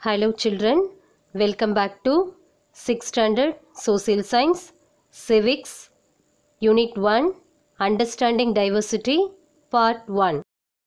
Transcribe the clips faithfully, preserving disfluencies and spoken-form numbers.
Hello children, welcome back to sixth Standard Social Science, Civics, Unit one, Understanding Diversity, Part one.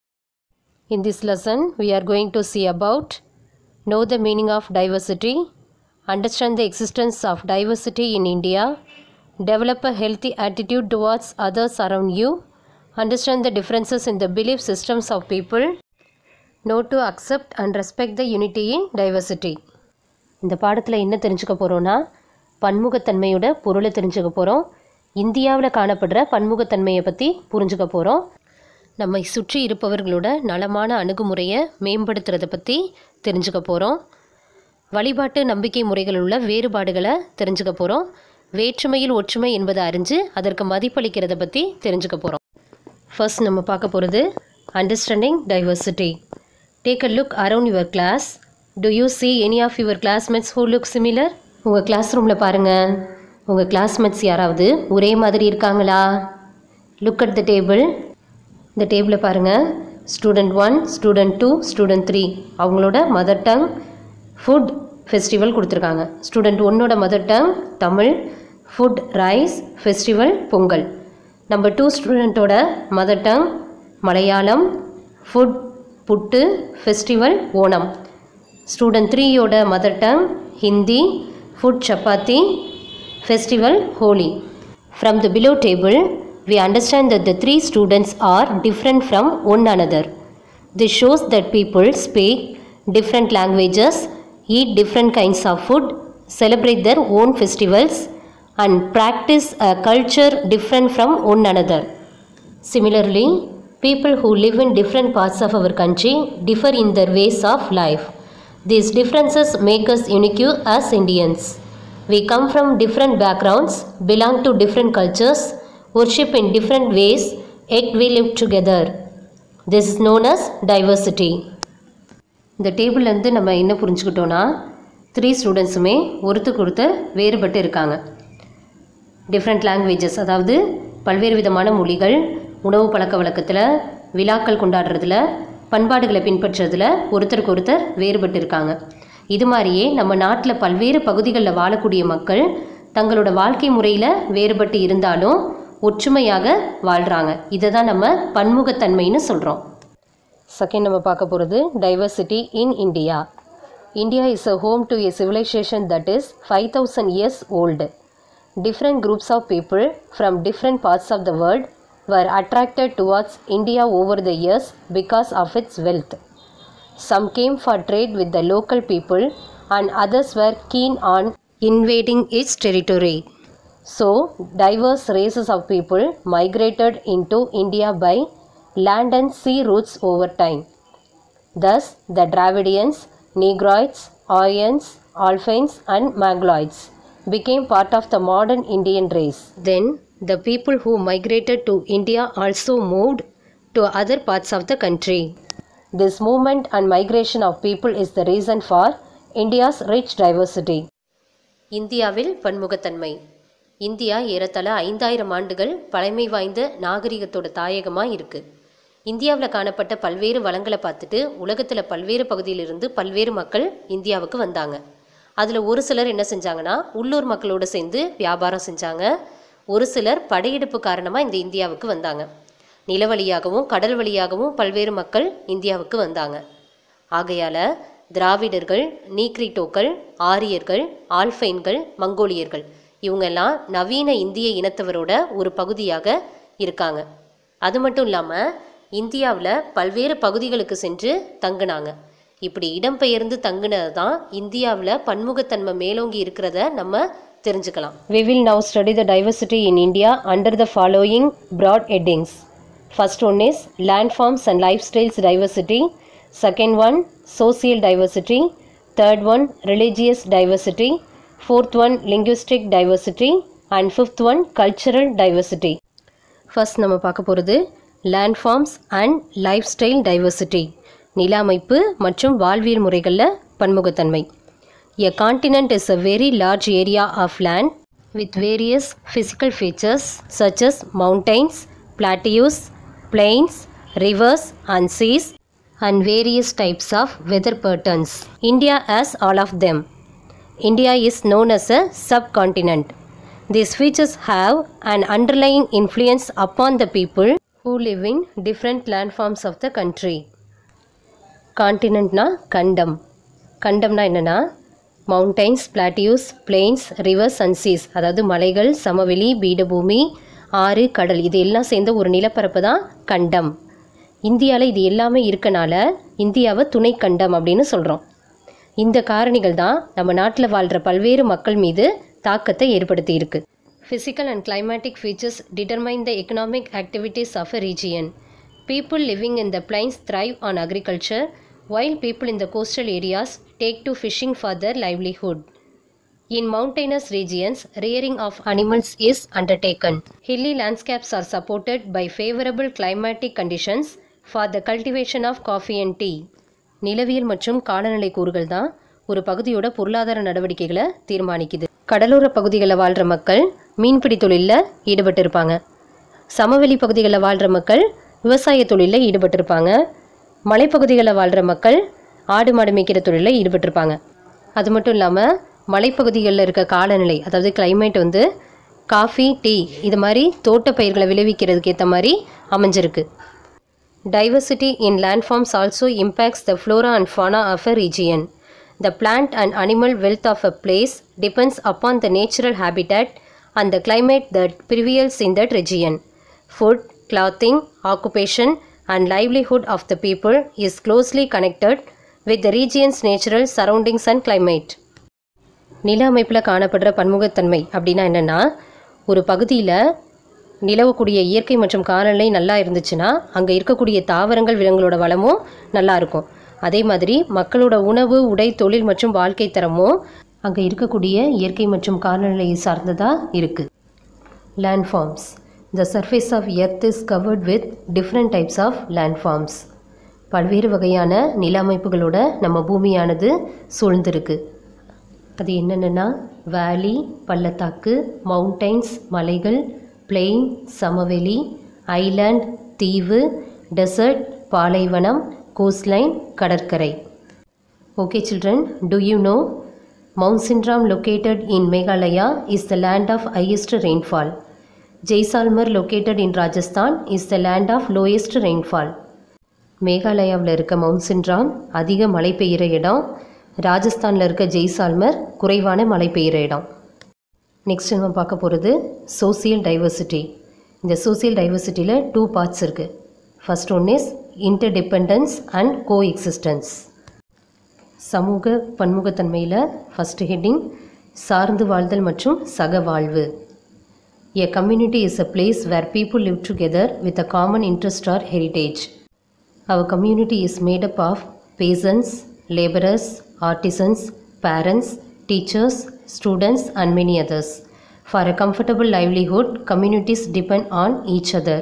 In this lesson, we are going to see about know the meaning of diversity, understand the existence of diversity in India, develop a healthy attitude towards others around you, understand the differences in the belief systems of people, know to accept and respect the unity in diversity. இந்த பாடத்தில் என்ன தெரிஞ்சுக்க போகிறோன்னா பன்முகத்தன்மையோட பொருளை தெரிஞ்சுக்க போகிறோம். இந்தியாவில் காணப்படுற பன்முகத்தன்மையை பற்றி புரிஞ்சுக்க போகிறோம். நம்மை சுற்றி இருப்பவர்களோட நலமான அணுகுமுறையை மேம்படுத்துறதை பற்றி தெரிஞ்சுக்க போகிறோம். வழிபாட்டு நம்பிக்கை முறைகள் உள்ள வேறுபாடுகளை தெரிஞ்சுக்க போகிறோம். வேற்றுமையில் ஒற்றுமை என்பதை அறிஞ்சு அதற்கு மதிப்பளிக்கிறத பற்றி தெரிஞ்சுக்க போகிறோம். ஃபர்ஸ்ட் நம்ம பார்க்க போகிறது understanding diversity. Take a look around your class. Do you see any of your classmates who look similar? உங்கள் கிளாஸ் ரூமில் பாருங்கள், உங்கள் கிளாஸ்மேட்ஸ் யாராவது ஒரே மாதிரி இருக்காங்களா? Look at the table. இந்த டேபிளை பாருங்கள். Student one, student two, student three அவங்களோட மதர் டங் ஃபுட் ஃபெஸ்டிவல் கொடுத்துருக்காங்க. ஸ்டூடெண்ட் ஒன்னோட mother tongue Tamil, food rice, festival Pongal. Number two ஸ்டூடெண்ட்டோட mother tongue Malayalam, food puttu, festival Onam. Student த்ரீயோட mother tongue Hindi, food chapati, festival Holi. From the below table we understand that the three students are different from one another. This shows that people speak different languages, eat different kinds of food, celebrate their own festivals and practice a culture different from one another. Similarly, people who live in different parts of our country differ in their ways of life. These differences make us unique as Indians. We come from different backgrounds, belong to different cultures, worship in different ways, yet we live together. This is known as diversity. இந்த டேபிள்லேருந்து நம்ம என்ன புரிஞ்சுக்கிட்டோன்னா three ஸ்டூடெண்ட்ஸுமே ஒருத்தருக்கு ஒருத்தர் வேறுபட்டு இருக்காங்க. Different languages, அதாவது பல்வேறு விதமான மொழிகள், உணவு பழக்க வழக்கத்தில், விழாக்கள் கொண்டாடுறதுல, பண்பாடுகளை பின்பற்றுறதுல ஒருத்தருக்கு ஒருத்தர் வேறுபட்டு இருக்காங்க. இது மாதிரியே நம்ம நாட்டில் பல்வேறு பகுதிகளில் வாழக்கூடிய மக்கள் தங்களோட வாழ்க்கை முறையில் வேறுபட்டு இருந்தாலும் ஒற்றுமையாக வாழ்கிறாங்க. இதை தான் நம்ம பன்முகத்தன்மைன்னு சொல்கிறோம். செகண்ட் நம்ம பார்க்க போகிறது diversity in India. India is a home to a civilisation that is five thousand years old. Different groups of people from different parts of the world were attracted towards India over the years because of its wealth. Some came for trade with the local people and others were keen on invading its territory. So, diverse races of people migrated into India by land and sea routes over time. Thus, the Dravidians, Negroids, Aryans, Alphans and Mongoloids became part of the modern Indian race. Then, the people who migrated to India also moved to other parts of the country. This movement and migration of people is the reason for India's rich diversity. இந்தியாவில் பன்முகத்தன்மை. India ஏறத்தாழ ஐந்தாயிரம் ஆண்டுகள் பழமை வாய்ந்த நாகரிகத்தோட தாயகமாக இருக்குது. இந்தியாவில் காணப்பட்ட பல்வேறு வளங்களை பார்த்துட்டு உலகத்தில் பல்வேறு பகுதியிலிருந்து பல்வேறு மக்கள் இந்தியாவுக்கு வந்தாங்க. அதில் ஒரு சிலர் என்ன செஞ்சாங்கன்னா உள்ளூர் மக்களோடு சேர்ந்து வியாபாரம் செஞ்சாங்க. ஒரு சிலர் படையெடுப்பு காரணமாக இந்த இந்தியாவுக்கு வந்தாங்க. நில வழியாகவும் கடல் வழியாகவும் பல்வேறு மக்கள் இந்தியாவுக்கு வந்தாங்க. ஆகையால் திராவிடர்கள், நீக்ரிட்டோக்கள், ஆரியர்கள், ஆல்ஃபைன்கள், மங்கோலியர்கள் இவங்கெல்லாம் நவீன இந்திய இனத்தவரோட ஒரு பகுதியாக இருக்காங்க. அது மட்டும் இல்லாமல் இந்தியாவில் பல்வேறு பகுதிகளுக்கு சென்று தங்குனாங்க. இப்படி இடம்பெயர்ந்து தங்குனது தான் இந்தியாவில் பன்முகத்தன்மை மேலோங்கி இருக்கிறத நம்ம தெரிஞ்சுக்கலாம். We will now study the diversity in India under the following broad headings. First one is landforms and lifestyles diversity. Second one social diversity. Third one religious diversity. Fourth one linguistic diversity. And fifth one cultural diversity. First நம்ம பார்க்க போகிறது landforms and lifestyle diversity. நில அமைப்பு மற்றும் வாழ்வியல் முறைகளில் பன்முகத்தன்மை. A continent is a very large area of land with various physical features such as mountains, plateaus, plains, rivers and seas and various types of weather patterns. India has all of them. India is known as a subcontinent. These features have an underlying influence upon the people who live in different landforms of the country. Continent na kandam. Kandam na என்னன்னா mountains, plateaus, plains, rivers and seas. அதாவது மலைகள், சமவெளி, பீடபூமி, ஆறு, கடல் இது எல்லாம் சேர்ந்த ஒரு நிலப்பரப்பு தான் கண்டம். இந்தியாவில் இது எல்லாமே இருக்கனால இந்தியாவை துணை கண்டம் அப்படின்னு சொல்கிறோம். இந்த காரணிகள் தான் நம்ம நாட்டில் வாழ்கிற பல்வேறு மக்கள் மீது தாக்கத்தை ஏற்படுத்தி இருக்கு. Physical and climatic features determine the economic activities of a region. People living in the plains thrive on agriculture, while people in the coastal areas take to fishing for their livelihood. In mountainous regions, rearing of animals is undertaken. Hilly landscapes are supported by favorable climatic conditions for the cultivation of coffee and tea. நிலவியல் மற்றும் காலநிலை கூறுகள் தான் ஒரு பகுதியோட பொருளாதார நடவடிக்கைகளை தீர்மானிக்குது. கடலோர பகுதிகளில் வாழ்கிற மக்கள் மீன்பிடி தொழிலில் ஈடுபட்டிருப்பாங்க. சமவெளி பகுதிகளில் வாழ்கிற மக்கள் விவசாய தொழிலில் ஈடுபட்டிருப்பாங்க. மலைப்பகுதிகளில் வாழ்கிற மக்கள் ஆடு மாடு மேய்க்கிற தொழிலில் ஈடுபட்டிருப்பாங்க. அது மட்டும் இல்லாமல் மலைப்பகுதிகளில் இருக்க காலநிலை அதாவது கிளைமேட் வந்து காஃபி, டீ இது மாதிரி தோட்ட பயிர்களை விளைவிக்கிறதுக்கு ஏற்ற மாதிரி அமைஞ்சிருக்கு. Diversity in landforms also impacts the flora and fauna of a region. The plant and animal wealth of a place depends upon the natural habitat and the climate that prevails in that region. Food, clothing, occupation and livelihood of the people is closely connected with the region's natural surroundings and climate. நில அமைப்பில் காணப்படுற பன்முகத்தன்மை அப்படின்னா என்னென்னா ஒரு பகுதியில் நிலவக்கூடிய இயற்கை மற்றும் காலநிலை நல்லா இருந்துச்சுன்னா அங்கே இருக்கக்கூடிய தாவரங்கள் விலங்குகளோட வளமும் நல்லா இருக்கும். அதே மாதிரி மக்களோட உணவு, உடை, தொழில் மற்றும் வாழ்க்கை தரமும் அங்கே இருக்கக்கூடிய இயற்கை மற்றும் காலநிலையை சார்ந்ததாக இருக்குது. Landforms. The surface of earth is covered with different types of landforms. பல்வேறு வகையான நில அமைப்புகளோட நம்ம பூமியானது சூழ்ந்திருக்கு. அது என்னென்னா வேலி, பள்ளத்தாக்கு, மவுண்டைன்ஸ் மலைகள், பிளெயின் சமவெளி, ஐலாண்ட் தீவு, டெசர்ட் பாலைவனம், கோஸ்ட்லைன் கடற்கரை. Okay children, do you know Mount Sindram located in Meghalaya is the land of highest rainfall. Jaisalmer located in Rajasthan is the land of lowest rainfall. மேகாலயாவில் இருக்க mount சிண்ட்ராம் அதிக மழை பெய்கிற இடம், ராஜஸ்தானில் இருக்க ஜெய்சால்மர் குறைவான மழை பெய்கிற இடம். நெக்ஸ்ட் நம்ம பார்க்க போகிறது சோசியல் டைவர்சிட்டி. இந்த சோசியல் டைவர்சிட்டியில் டூ பார்ட்ஸ் இருக்குது. First one is interdependence and coexistence. சமூக பன்முகத்தன்மையில் ஃபஸ்ட்டு ஹெட்டிங் சார்ந்து வாழ்தல் மற்றும் சக வாழ்வு. A community is a place where people live together with a common interest or heritage. Our community is made up of peasants, laborers, artisans, parents, teachers, students and many others. For a comfortable livelihood, communities depend on each other.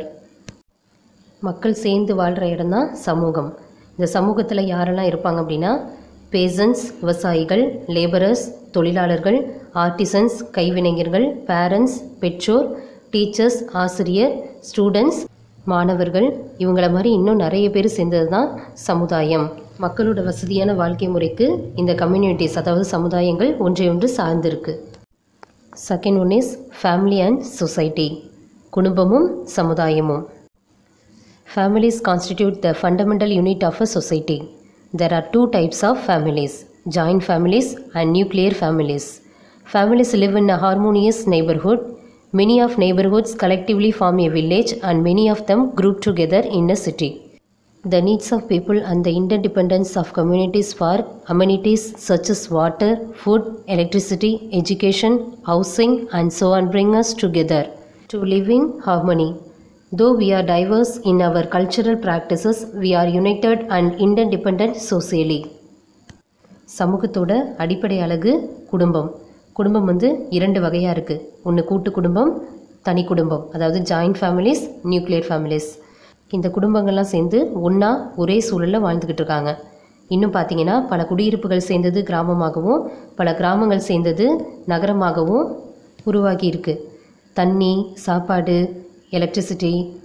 மக்கள் சேர்ந்து வாழ்கிற இடம் தான் சமூகம். இந்த சமூகத்தில் யாரெல்லாம் இருப்பாங்க அப்படின்னா பேசன்ஸ் விவசாயிகள், லேபரர்ஸ் தொழிலாளர்கள், ஆர்டிசன்ஸ் கைவினைஞர்கள், பேரண்ட்ஸ் பெற்றோர், டீச்சர்ஸ் ஆசிரியர், ஸ்டூடெண்ட்ஸ் மாணவர்கள், இவங்கள மாதிரி இன்னும் நிறைய பேர் சேர்ந்தது தான் சமுதாயம். மக்களோட வசதியான வாழ்க்கை முறைக்கு இந்த கம்யூனிட்டிஸ் அதாவது சமுதாயங்கள் ஒன்றை ஒன்று சார்ந்திருக்கு. Second one is family and society. குடும்பமும் சமுதாயமும். Families constitute the fundamental unit of a society. There are two types of families, joint families and nuclear families. Families live in a harmonious neighborhood. Many of neighborhoods collectively form a village and many of them group together in a city. The needs of people and the interdependence of communities for amenities such as water, food, electricity, education, housing and so on bring us together to live in harmony. Though we are diverse in our cultural practices, we are united and interdependent socially. சமூகத்தோட அடிப்படை அழகு குடும்பம். குடும்பம் வந்து இரண்டு வகையாக இருக்குது. ஒன்று கூட்டு குடும்பம், தனி குடும்பம், அதாவது ஜாயிண்ட் ஃபேமிலிஸ், நியூக்ளியர் ஃபேமிலிஸ். இந்த குடும்பங்கள்லாம் சேர்ந்து ஒன்றா ஒரே சூழலில் வாழ்ந்துக்கிட்டு இருக்காங்க. இன்னும் பார்த்தீங்கன்னா பல குடியிருப்புகள் சேர்ந்தது கிராமமாகவும் பல கிராமங்கள் சேர்ந்தது நகரமாகவும் உருவாகி இருக்குது. தண்ணி, சாப்பாடு, எலக்ட்ரிசிட்டி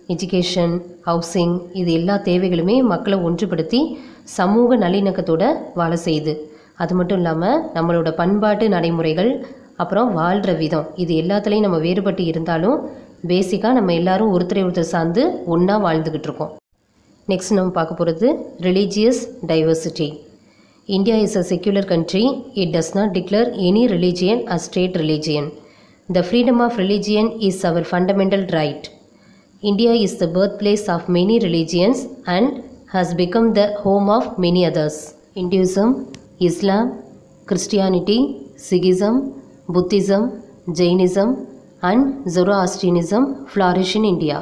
எஜுகேஷன், ஹவுசிங் இது எல்லா தேவைகளுமே மக்களை ஒன்றுபடுத்தி சமூக நல்லிணக்கத்தோட வாழ செய்யுது. அது மட்டும் இல்லாமல் நம்மளோட பண்பாட்டு நடைமுறைகள் அப்புறம் வாழ்கிற விதம் இது எல்லாத்துலேயும் நம்ம வேறுபட்டு இருந்தாலும் பேசிக்காக நம்ம எல்லாரும் ஒருத்தரை ஒருத்தர் சார்ந்து ஒன்றா வாழ்ந்துக்கிட்டு இருக்கோம். நெக்ஸ்ட் நம்ம பார்க்க போகிறது religious diversity. India is a secular country. It does not declare any religion as state religion. The freedom of religion is our fundamental right. India is the birthplace of many religions and has become the home of many others. Hinduism, Islam, Christianity, Sikhism, Buddhism, Jainism and Zoroastrianism flourish in India.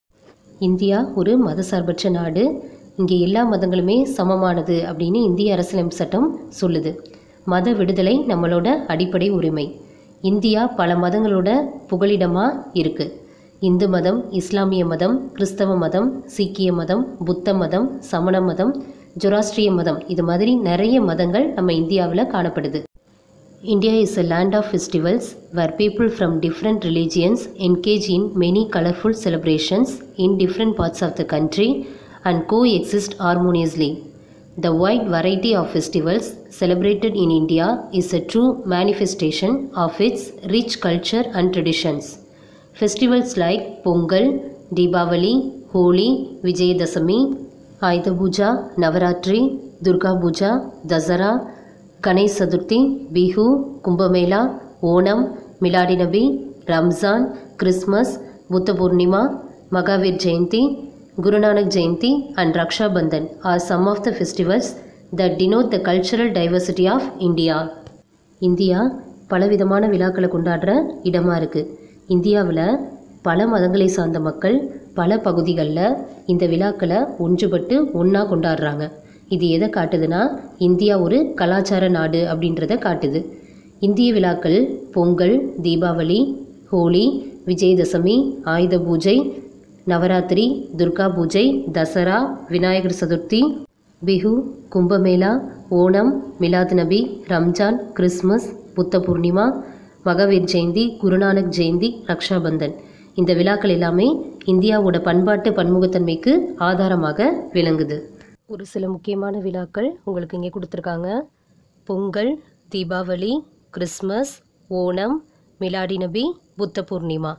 India ஒரு மதசார்பற்ற நாடு. இங்கே எல்லா மதங்களுமே சமமானது அப்படின்னு இந்திய அரசியலமைப்பு சட்டம் சொல்லுது. மத விடுதலை நம்மளோட அடிப்படை உரிமை. இந்தியா பல மதங்களோட புகலிடமாக இருக்குது. இந்து மதம், இஸ்லாமிய மதம், கிறிஸ்தவ மதம், சீக்கிய மதம், புத்த மதம், சமண மதம், ஜொராஸ்ட்ரிய மதம் இது மாதிரி நிறைய மதங்கள் நம்ம இந்தியாவில் காணப்படுது. India is a land of festivals where people from different religions engage in many colorful celebrations in different parts of the country and coexist harmoniously. The wide variety of festivals celebrated in India is a true manifestation of its rich culture and traditions. Festivals like Pongal, Deepavali, Holi, Vijayadashami, Ayudha Puja, Navaratri, Durga Puja, Dasara, Ganesh Chaturthi, Bihu, Kumbh Mela, Onam, Miladi Nabi, Ramzan, Christmas, Buddha Purnima, Mahavir Jayanti, Guru Nanak Jayanti and Raksha Bandhan are some of the festivals that denote the cultural diversity of India. India பலவிதமான விழாக்களை கொண்டாடுற இடமாக இருக்குது. இந்தியாவில் பல மதங்களை சார்ந்த மக்கள் பல பகுதிகளில் இந்த விழாக்களை ஒன்றுபட்டு ஒன்றா கொண்டாடுறாங்க. இது எதை காட்டுதுன்னா இந்தியா ஒரு கலாச்சார நாடு அப்படின்றத காட்டுது. இந்திய விழாக்கள் பொங்கல், தீபாவளி, ஹோலி, விஜயதசமி, ஆயுத பூஜை, நவராத்திரி, துர்கா பூஜை, தசரா, விநாயகர் சதுர்த்தி, பிஹு, கும்பமேளா, ஓணம், மிலாது நபி, ரம்ஜான், கிறிஸ்மஸ், புத்த பூர்ணிமா, மகாவீர் ஜெயந்தி, குருநானக் ஜெயந்தி, ரக்ஷாபந்தன் இந்த விழாக்கள் எல்லாமே இந்தியாவோட பண்பாட்டு பன்முகத்தன்மைக்கு ஆதாரமாக விளங்குது. ஒரு சில முக்கியமான விழாக்கள் உங்களுக்கு இங்கே கொடுத்துருக்காங்க. Pongal, Deepavali, Christmas, Onam, Miladi Nabi, Buddha Purnima.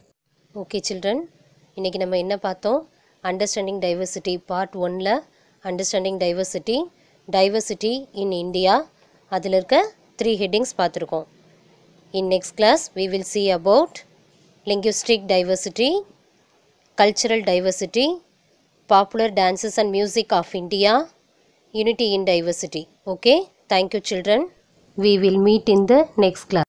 Okay children, இன்றைக்கி நம்ம என்ன பார்த்தோம்? அண்டர்ஸ்டாண்டிங் டைவர்சிட்டி பார்ட் ஒன்னில் understanding diversity, diversity in India அதில் இருக்க த்ரீ ஹெட்டிங்ஸ் பார்த்துருக்கோம். In next class we will see about linguistic diversity, cultural diversity, popular dances and music of India, unity in diversity. Okay, thank you children. We will meet in the next class.